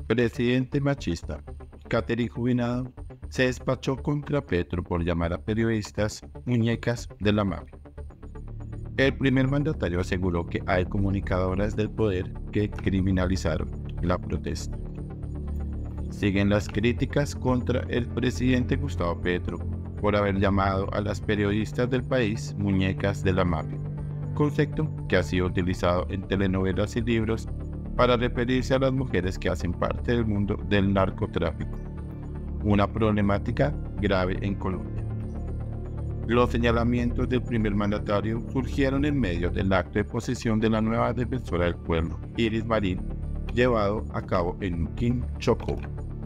Presidente machista. Catherine Jubinado se despachó contra Petro por llamar a periodistas muñecas de la mafia. El primer mandatario aseguró que hay comunicadoras del poder que criminalizaron la protesta. Siguen las críticas contra el presidente Gustavo Petro por haber llamado a las periodistas del país muñecas de la mafia, concepto que ha sido utilizado en telenovelas y libros para referirse a las mujeres que hacen parte del mundo del narcotráfico, una problemática grave en Colombia. Los señalamientos del primer mandatario surgieron en medio del acto de posesión de la nueva defensora del pueblo, Iris Marín, llevado a cabo en Nuquín, Chocó.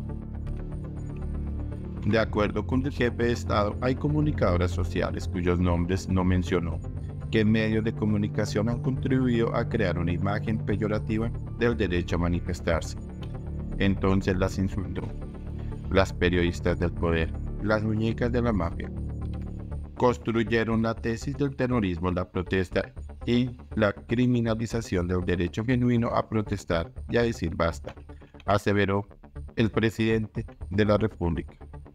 De acuerdo con el jefe de Estado, hay comunicadoras sociales cuyos nombres no mencionó, que en medios de comunicación han contribuido a crear una imagen peyorativa del derecho a manifestarse. Entonces las insultó. Las periodistas del poder, las muñecas de la mafia, construyeron la tesis del terrorismo, la protesta y la criminalización del derecho genuino a protestar y a decir basta, aseveró el presidente de la República.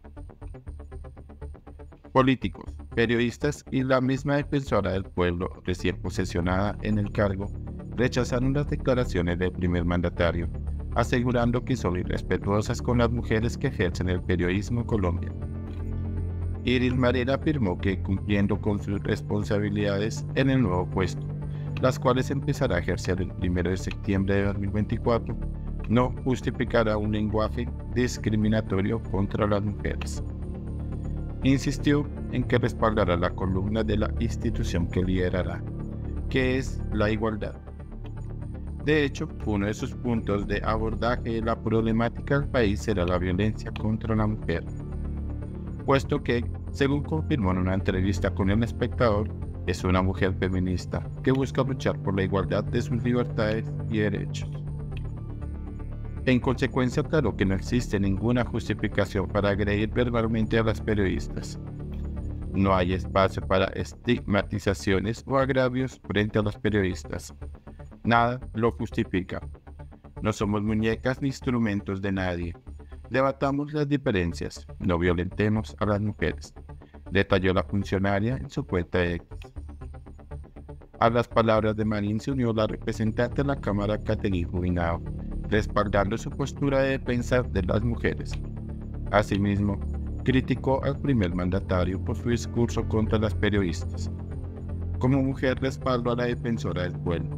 Políticos, periodistas y la misma defensora del pueblo recién posesionada en el cargo rechazaron las declaraciones del primer mandatario, asegurando que son irrespetuosas con las mujeres que ejercen el periodismo en Colombia. Iris Marín afirmó que cumpliendo con sus responsabilidades en el nuevo puesto, las cuales empezará a ejercer el 1 de septiembre de 2024, no justificará un lenguaje discriminatorio contra las mujeres. Insistió en que respaldará la columna de la institución que liderará, que es la igualdad. De hecho, uno de sus puntos de abordaje de la problemática del país será la violencia contra la mujer, puesto que, según confirmó en una entrevista con El Espectador, es una mujer feminista que busca luchar por la igualdad de sus libertades y derechos. En consecuencia, aclaró que no existe ninguna justificación para agredir verbalmente a las periodistas. No hay espacio para estigmatizaciones o agravios frente a los periodistas. Nada lo justifica. No somos muñecas ni instrumentos de nadie. Debatamos las diferencias, no violentemos a las mujeres, detalló la funcionaria en su cuenta de X. A las palabras de Marín se unió la representante de la Cámara, Catherine Jubinado, respaldando su postura de defensa de las mujeres. Asimismo, criticó al primer mandatario por su discurso contra las periodistas. Como mujer respaldo a la defensora del pueblo,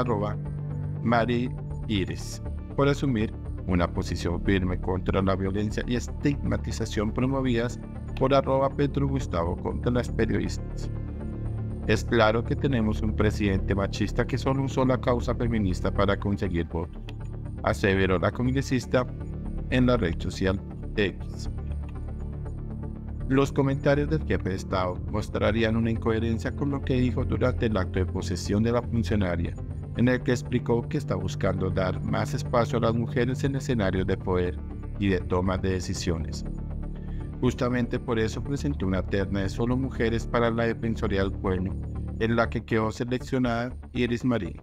@Mari-Iris, por asumir una posición firme contra la violencia y estigmatización promovidas por @Petro Gustavo contra las periodistas. Es claro que tenemos un presidente machista que solo usó la causa feminista para conseguir votos, aseveró la congresista en la red social X. Los comentarios del jefe de Estado mostrarían una incoherencia con lo que dijo durante el acto de posesión de la funcionaria, en el que explicó que está buscando dar más espacio a las mujeres en escenarios de poder y de toma de decisiones. Justamente por eso presentó una terna de solo mujeres para la Defensoría del Pueblo, en la que quedó seleccionada Iris Marín.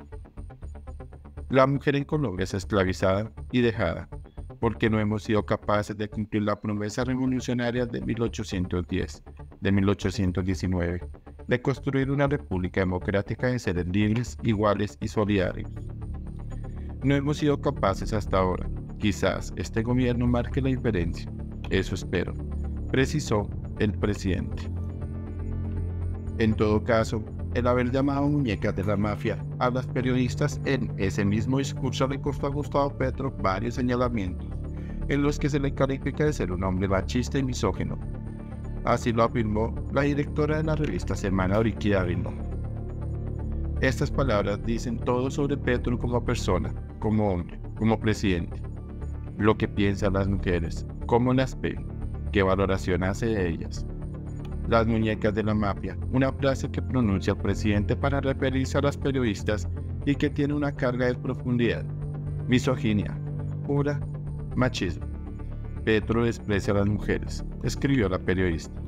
La mujer en Colombia es esclavizada y dejada, porque no hemos sido capaces de cumplir la promesa revolucionaria de 1810, de 1819, de construir una república democrática de seres libres, iguales y solidarios. No hemos sido capaces hasta ahora. Quizás este gobierno marque la diferencia. Eso espero, precisó el presidente. En todo caso, el haber llamado muñecas de la mafia a las periodistas en ese mismo discurso le costó a Gustavo Petro varios señalamientos, en los que se le califica de ser un hombre machista y misógino. Así lo afirmó la directora de la revista Semana, Oriki Dávila. Estas palabras dicen todo sobre Petro como persona, como hombre, como presidente. Lo que piensan las mujeres, cómo las ve, qué valoración hace de ellas. Las muñecas de la mafia, una frase que pronuncia el presidente para referirse a las periodistas y que tiene una carga de profundidad, misoginia, pura machismo. Petro desprecia a las mujeres, escribió la periodista.